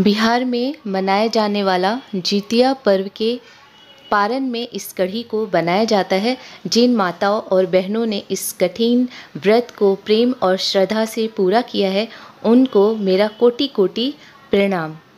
बिहार में मनाए जाने वाला जितिया पर्व के पारण में इस कढ़ी को बनाया जाता है। जिन माताओं और बहनों ने इस कठिन व्रत को प्रेम और श्रद्धा से पूरा किया है, उनको मेरा कोटि कोटि प्रणाम।